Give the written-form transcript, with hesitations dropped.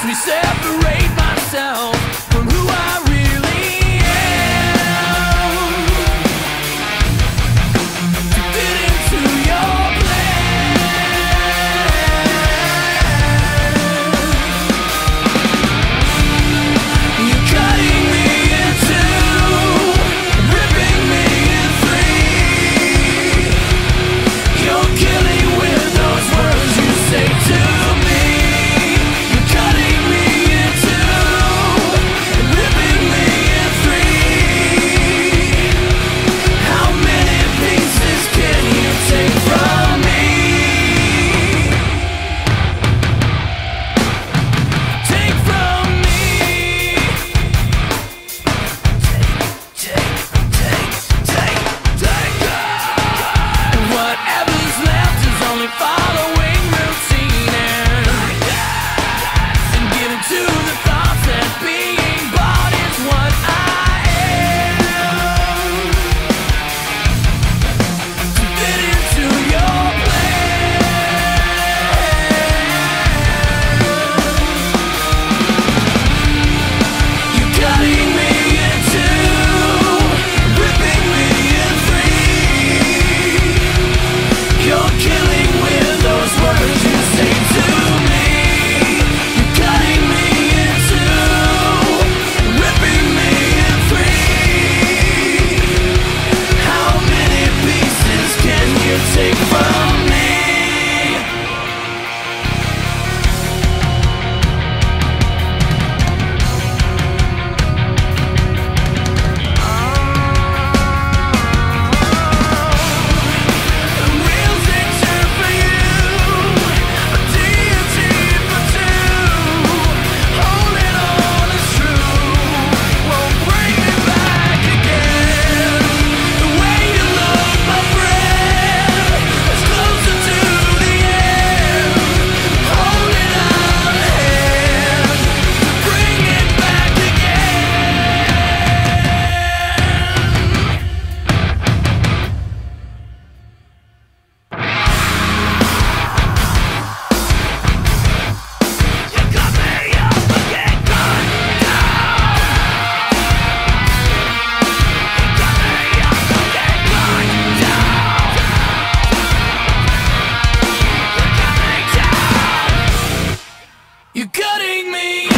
me separate myself from who I really am, to fit into your plan. You're cutting me in two, ripping me in three. You're killing with those words you say to me. You're cutting me in two, ripping me in three. How many pieces can you take from me? Take from me. Take. Whatever's left is only following routine and giving to the thoughts that being bought is what I am, to fit into your plan. You're cutting me in two, ripping me in three. You're killing with those words you say to me. You're cutting me in two, ripping me in three. How many pieces can you take from me? A real picture for you, a deity for two. Holding on is true, won't bring me back again. The way you look, my friend, is closer to the end. Holding out a hand to bring it back again. You cut me up again, gun down. You cut me up again, gun down. You're cutting me down. You're cutting me.